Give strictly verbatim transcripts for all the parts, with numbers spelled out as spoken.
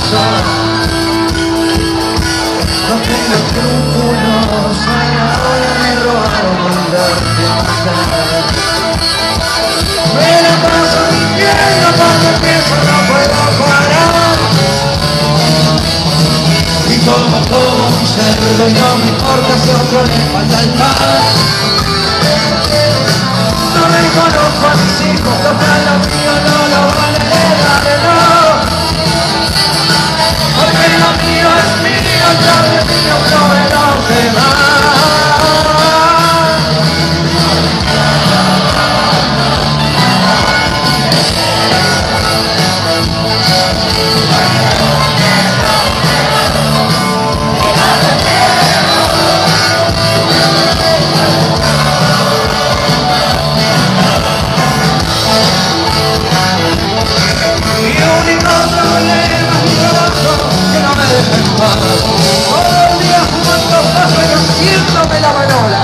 corazón. No tengo escrúpulos a la hora de robar o mandarte matar. Me la paso mintiendo cuando empiezo no puedo parar. Y como como un cerdo y no me importa si a otro le falta el pan. No me conozco a mis hijos, tocar lo mío no lo van a heredar, no. Porque lo mío es mío, yo de mío no me lo demás. Todo el día jugando paso y haciéndome la manola.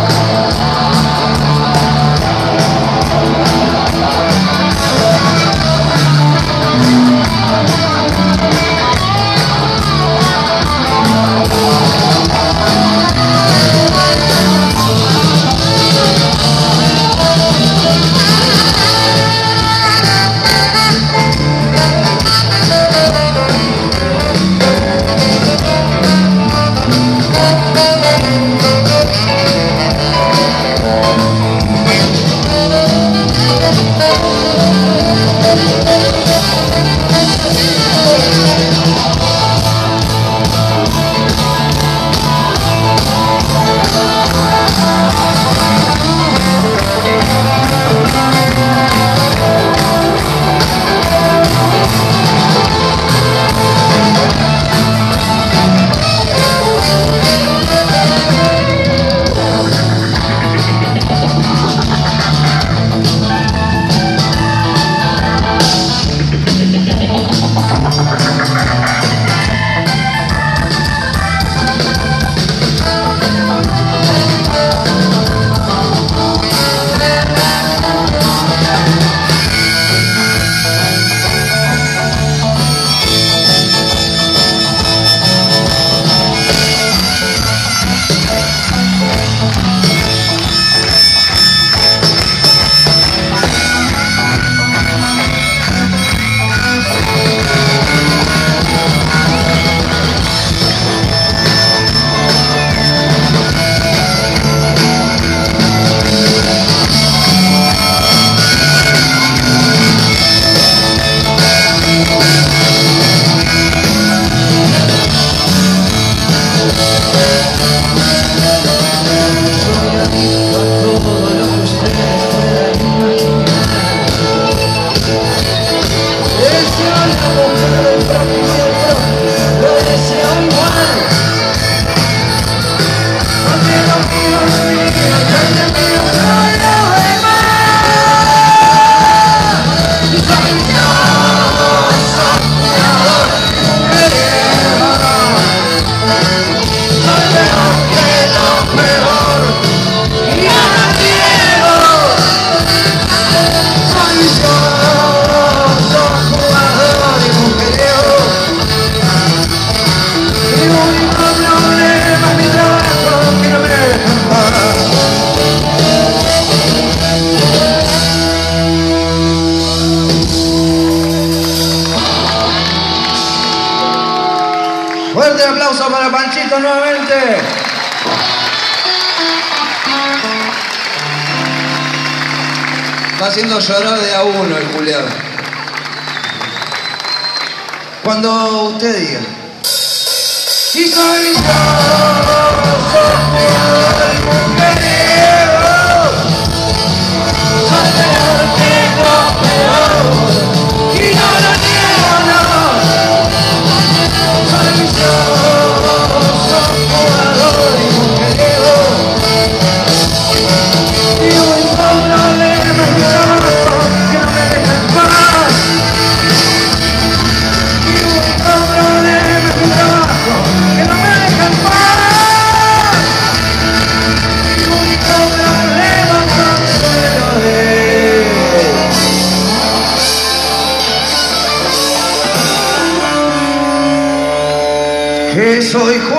Fuerte aplauso para Panchito nuevamente. Va haciendo llorar de a uno el culiado. Cuando usted diga. Y soy yo, soy el mujeriego, soy peor que lo peor, y no lo niego, no. Soy yo, soy jugador y mujeriego, y un problema en mi trabajo que no me deja en paz. Y un problema en mi trabajo que no me deja en paz. soy